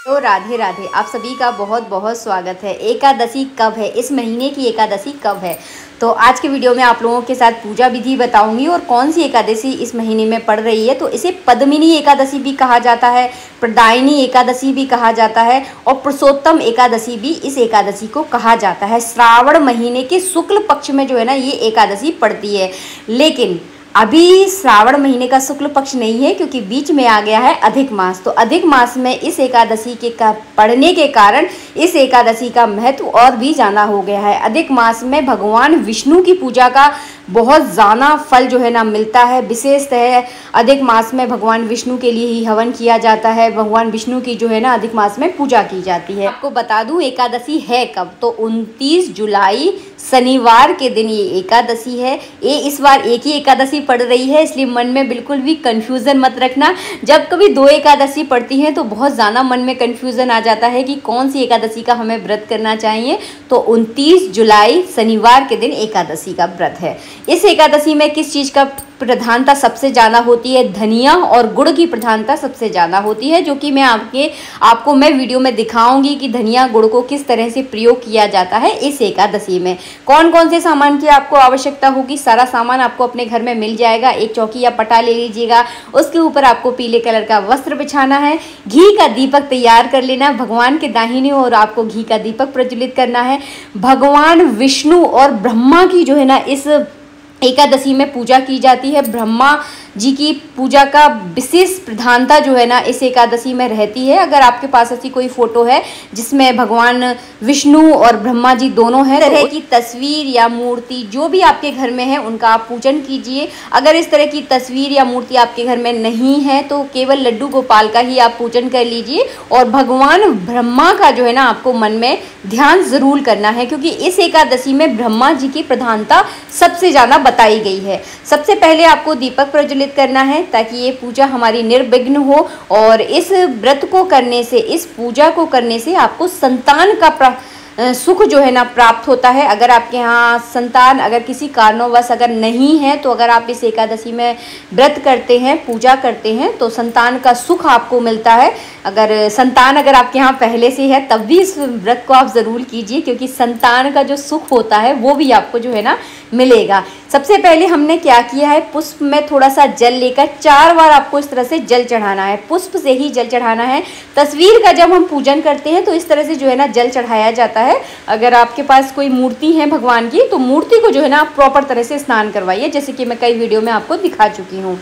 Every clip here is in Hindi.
तो राधे राधे, आप सभी का बहुत बहुत स्वागत है। एकादशी कब है, इस महीने की एकादशी कब है? तो आज के वीडियो में आप लोगों के साथ पूजा विधि बताऊंगी और कौन सी एकादशी इस महीने में पड़ रही है। तो इसे पद्मिनी एकादशी भी कहा जाता है, प्रदायिनी एकादशी भी कहा जाता है और पुरुषोत्तम एकादशी भी इस एकादशी को कहा जाता है। श्रावण महीने के शुक्ल पक्ष में जो है ना ये एकादशी पड़ती है, लेकिन अभी श्रावण महीने का शुक्ल पक्ष नहीं है क्योंकि बीच में आ गया है अधिक मास। तो अधिक मास में इस एकादशी के पड़ने के कारण इस एकादशी का महत्व और भी ज़्यादा हो गया है। अधिक मास में भगवान विष्णु की पूजा का बहुत ज़्यादा फल जो है ना मिलता है। विशेषतः अधिक मास में भगवान विष्णु के लिए ही हवन किया जाता है, भगवान विष्णु की जो है ना अधिक मास में पूजा की जाती है। आपको बता दूं एकादशी है कब, तो 29 जुलाई शनिवार के दिन ये एकादशी है। ये इस बार एक ही एकादशी पड़ रही है, इसलिए मन में बिल्कुल भी कंफ्यूजन मत रखना। जब कभी दो एकादशी पड़ती हैं तो बहुत ज़्यादा मन में कंफ्यूजन आ जाता है कि कौन सी एकादशी का हमें व्रत करना चाहिए। तो 29 जुलाई शनिवार के दिन एकादशी का व्रत है। इस एकादशी में किस चीज़ का प्रधानता सबसे ज़्यादा होती है? धनिया और गुड़ की प्रधानता सबसे ज़्यादा होती है, जो कि मैं आपको वीडियो में दिखाऊंगी कि धनिया गुड़ को किस तरह से प्रयोग किया जाता है इस एकादशी में। कौन कौन से सामान की आपको आवश्यकता होगी, सारा सामान आपको अपने घर में मिल जाएगा। एक चौकी या पटा ले लीजिएगा, उसके ऊपर आपको पीले कलर का वस्त्र बिछाना है, घी का दीपक तैयार कर लेना, भगवान के दाहिनी ओर आपको घी का दीपक प्रज्वलित करना है। भगवान विष्णु और ब्रह्मा की जो है ना इस एकादशी में पूजा की जाती है। ब्रह्मा जी की पूजा का विशेष प्रधानता जो है ना इस एकादशी में रहती है। अगर आपके पास ऐसी कोई फोटो है जिसमें भगवान विष्णु और ब्रह्मा जी दोनों हैं, तरह की तस्वीर या मूर्ति जो भी आपके घर में है उनका आप पूजन कीजिए। अगर इस तरह की तस्वीर या मूर्ति आपके घर में नहीं है तो केवल लड्डू गोपाल का ही आप पूजन कर लीजिए और भगवान ब्रह्मा का जो है ना आपको मन में ध्यान जरूर करना है, क्योंकि इस एकादशी में ब्रह्मा जी की प्रधानता सबसे ज़्यादा बताई गई है। सबसे पहले आपको दीपक प्रज्वलित करना है ताकि ये पूजा हमारी निर्विघ्न हो, और इस व्रत को करने से, इस पूजा को करने से आपको संतान का सुख जो है ना प्राप्त होता है। अगर आपके यहाँ संतान अगर किसी कारणवश अगर नहीं है तो अगर आप इस एकादशी में व्रत करते हैं, पूजा करते हैं तो संतान का सुख आपको मिलता है। अगर संतान अगर आपके यहाँ पहले से है तब भी इस व्रत को आप ज़रूर कीजिए, क्योंकि संतान का जो सुख होता है वो भी आपको जो है ना मिलेगा। सबसे पहले हमने क्या किया है, पुष्प में थोड़ा सा जल लेकर 4 बार आपको इस तरह से जल चढ़ाना है। पुष्प से ही जल चढ़ाना है। तस्वीर का जब हम पूजन करते हैं तो इस तरह से जो है ना जल चढ़ाया जाता है। अगर आपके पास कोई मूर्ति है भगवान की तो मूर्ति को जो है ना आप प्रॉपर तरह से स्नान करवाइए, जैसे कि मैं कई वीडियो में आपको दिखा चुकी हूँ।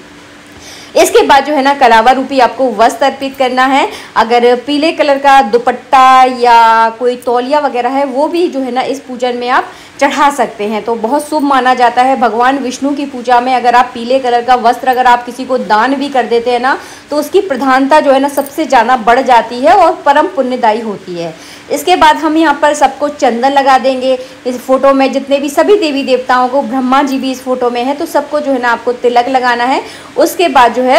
इसके बाद जो है ना कलावा रूपी आपको वस्त्र अर्पित करना है। अगर पीले कलर का दुपट्टा या कोई तौलिया वगैरह है वो भी जो है ना इस पूजन में आप चढ़ा सकते हैं, तो बहुत शुभ माना जाता है। भगवान विष्णु की पूजा में अगर आप पीले कलर का वस्त्र अगर आप किसी को दान भी कर देते हैं ना तो उसकी प्रधानता जो है ना सबसे ज़्यादा बढ़ जाती है और परम पुण्यदायी होती है। इसके बाद हम यहाँ पर सबको चंदन लगा देंगे। इस फोटो में जितने भी सभी देवी देवताओं को, ब्रह्मा जी भी इस फोटो में है, तो सबको जो है ना आपको तिलक लगाना है। उसके बाद जो है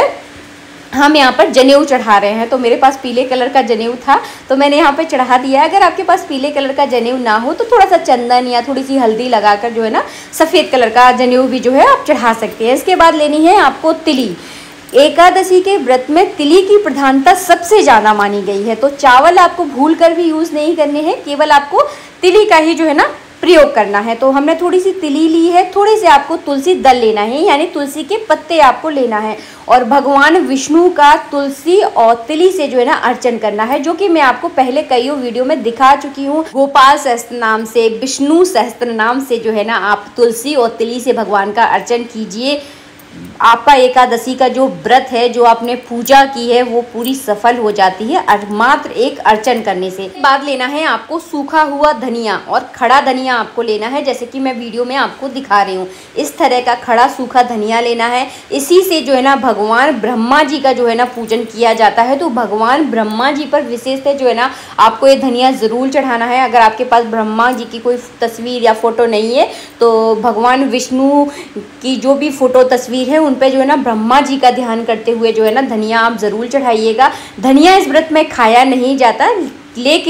हम यहाँ पर जनेऊ चढ़ा रहे हैं। तो मेरे पास पीले कलर का जनेऊ था तो मैंने यहाँ पे चढ़ा दिया है। अगर आपके पास पीले कलर का जनेऊ ना हो तो थोड़ा सा चंदन या थोड़ी सी हल्दी लगाकर जो है ना सफ़ेद कलर का जनेऊ भी जो है आप चढ़ा सकते हैं। इसके बाद लेनी है आपको तिली। एकादशी के व्रत में तिली की प्रधानता सबसे ज़्यादा मानी गई है, तो चावल आपको भूल कर भी यूज़ नहीं करने हैं, केवल आपको तिली का ही जो है ना प्रयोग करना है। तो हमने थोड़ी सी तिली ली है, थोड़े से आपको तुलसी दल लेना है, यानी तुलसी के पत्ते आपको लेना है और भगवान विष्णु का तुलसी और तिली से जो है ना अर्चन करना है, जो कि मैं आपको पहले कई वीडियो में दिखा चुकी हूँ। गोपाल सहस्त्र नाम से, विष्णु सहस्त्र नाम से जो है ना आप तुलसी और तिली से भगवान का अर्चन कीजिए। आपका एकादशी का जो व्रत है, जो आपने पूजा की है, वो पूरी सफल हो जाती है मात्र एक अर्चन करने से। बाद लेना है आपको सूखा हुआ धनिया और खड़ा धनिया आपको लेना है, जैसे कि मैं वीडियो में आपको दिखा रही हूँ। इस तरह का खड़ा सूखा धनिया लेना है। इसी से जो है ना भगवान ब्रह्मा जी का जो है ना पूजन किया जाता है, तो भगवान ब्रह्मा जी पर विशेषतः जो है ना आपको ये धनिया ज़रूर चढ़ाना है। अगर आपके पास ब्रह्मा जी की कोई तस्वीर या फोटो नहीं है तो भगवान विष्णु की जो भी फोटो तस्वीर है उन पे जो है ना ब्रह्मा जी का ध्यान करते हुए जो है ना धनिया आप ज़रूर चढ़ाइएगा। धनिया इस व्रत में खाया नहीं जाता, लेकिन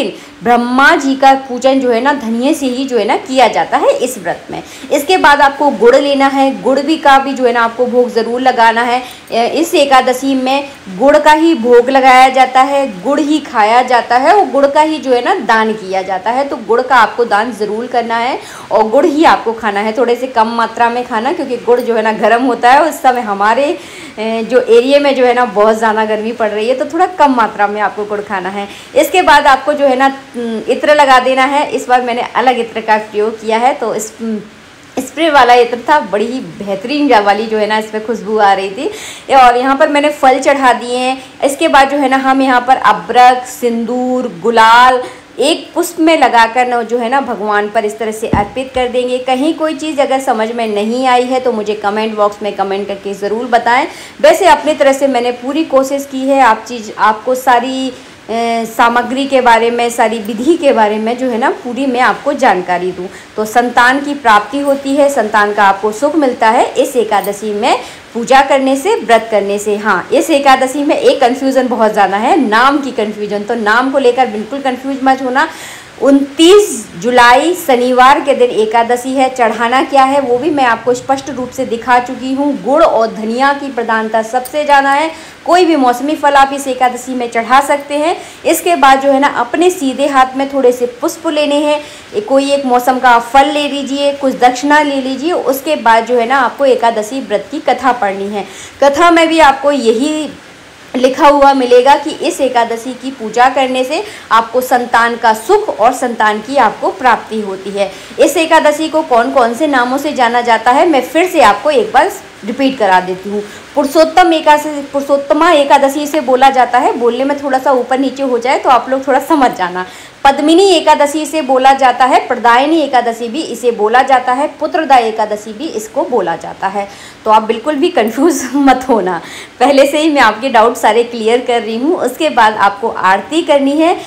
ब्रह्मा जी का पूजन जो है ना धनिये से ही जो है ना किया जाता है इस व्रत में। इसके बाद आपको गुड़ लेना है, गुड़ भी का भी जो है ना आपको भोग ज़रूर लगाना है। इस एकादशी में गुड़ का ही भोग लगाया जाता है, गुड़ ही खाया जाता है और गुड़ का ही जो है ना दान किया जाता है। तो गुड़ का आपको दान ज़रूर करना है और गुड़ ही आपको खाना है, थोड़े से कम मात्रा में खाना, क्योंकि गुड़ जो है ना गर्म होता है। उस समय हमारे जो एरिया में जो है ना बहुत ज़्यादा गर्मी पड़ रही है, तो थोड़ा कम मात्रा में आपको गुड़ खाना है। इसके बाद आपको जो है ना इत्र लगा देना है। इस बार मैंने अलग इत्र का प्रयोग किया है, तो इस स्प्रे वाला इत्र था, बड़ी ही बेहतरीन वाली जो है ना इसमें खुशबू आ रही थी। और यहाँ पर मैंने फल चढ़ा दिए हैं। इसके बाद जो है ना हम यहाँ पर अबरक, सिंदूर, गुलाल एक पुष्प में लगाकर ना जो है ना भगवान पर इस तरह से अर्पित कर देंगे। कहीं कोई चीज़ अगर समझ में नहीं आई है तो मुझे कमेंट बॉक्स में कमेंट करके ज़रूर बताएं। वैसे अपनी तरह से मैंने पूरी कोशिश की है आपको सारी सामग्री के बारे में, सारी विधि के बारे में जो है ना पूरी मैं आपको जानकारी दूं। तो संतान की प्राप्ति होती है, संतान का आपको सुख मिलता है इस एकादशी में पूजा करने से, व्रत करने से। हाँ, इस एकादशी में एक कन्फ्यूज़न बहुत ज़्यादा है, नाम की कन्फ्यूजन। तो नाम को लेकर बिल्कुल कन्फ्यूज मत होना। 29 जुलाई शनिवार के दिन एकादशी है। चढ़ाना क्या है वो भी मैं आपको स्पष्ट रूप से दिखा चुकी हूँ। गुड़ और धनिया की प्रधानता सबसे ज़्यादा है। कोई भी मौसमी फल आप इस एकादशी में चढ़ा सकते हैं। इसके बाद जो है ना अपने सीधे हाथ में थोड़े से पुष्प लेने हैं, कोई एक मौसम का फल ले लीजिए, कुछ दक्षिणा ले लीजिए। उसके बाद जो है ना आपको एकादशी व्रत की कथा पढ़नी है। कथा में भी आपको यही लिखा हुआ मिलेगा कि इस एकादशी की पूजा करने से आपको संतान का सुख और संतान की आपको प्राप्ति होती है। इस एकादशी को कौन कौन से नामों से जाना जाता है मैं फिर से आपको एक बार रिपीट करा देती हूँ। पुरुषोत्तमा एकादशी इसे बोला जाता है। बोलने में थोड़ा सा ऊपर नीचे हो जाए तो आप लोग थोड़ा समझ जाना। पद्मिनी एकादशी इसे बोला जाता है। प्रदायिनी एकादशी भी इसे बोला जाता है। पुत्रदा एकादशी भी इसको बोला जाता है। तो आप बिल्कुल भी कंफ्यूज मत होना। पहले से ही मैं आपके डाउट सारे क्लियर कर रही हूँ। उसके बाद आपको आरती करनी है।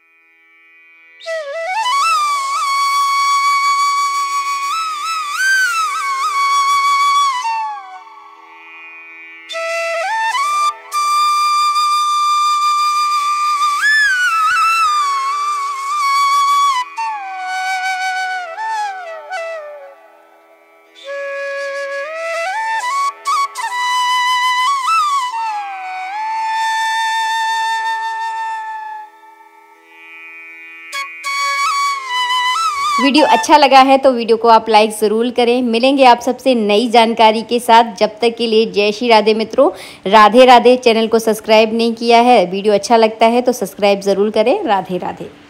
वीडियो अच्छा लगा है तो वीडियो को आप लाइक ज़रूर करें। मिलेंगे आप सबसे नई जानकारी के साथ। जब तक के लिए जय श्री राधे मित्रों, राधे राधे। चैनल को सब्सक्राइब नहीं किया है, वीडियो अच्छा लगता है तो सब्सक्राइब ज़रूर करें। राधे राधे।